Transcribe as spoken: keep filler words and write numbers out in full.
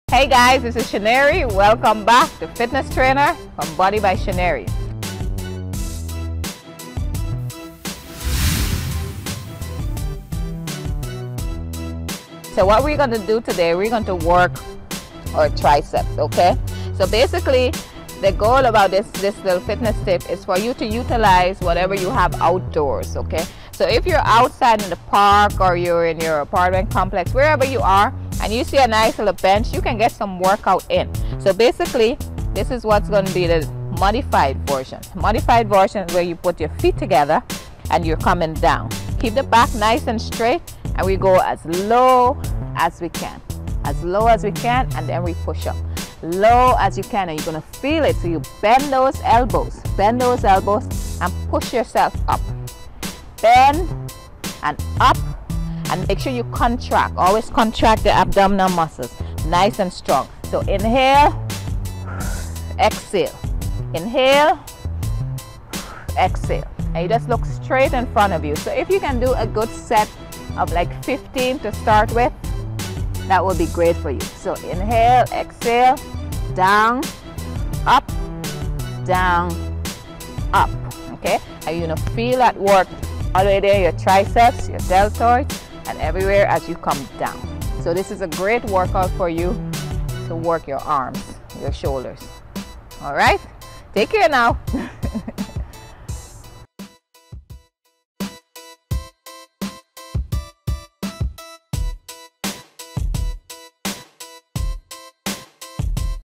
Hey guys, this is Chinyere. Welcome back to Fitness Trainer from Body By Chinyere. So what we're going to do today, we're going to work our triceps, okay? So basically, the goal about this, this little fitness tip is for you to utilize whatever you have outdoors, okay? So if you're outside in the park or you're in your apartment complex, wherever you are, and you see a nice little bench, you can get some workout in. So basically, this is what's going to be the modified version. Modified version is where you put your feet together and you're coming down. Keep the back nice and straight, and we go as low as we can. As low as we can, and then we push up. Low as you can, and you're going to feel it. So you bend those elbows, bend those elbows, and push yourself up. Bend and up. And make sure you contract, always contract the abdominal muscles, nice and strong. So inhale, exhale, inhale, exhale. And you just look straight in front of you. So if you can do a good set of like fifteen to start with, that will be great for you. So inhale, exhale, down, up, down, up, okay? And you're gonna feel that work all the way there, your triceps, your deltoids, and everywhere as you come down. So this is a great workout for you to work your arms, your shoulders. All right, take care now.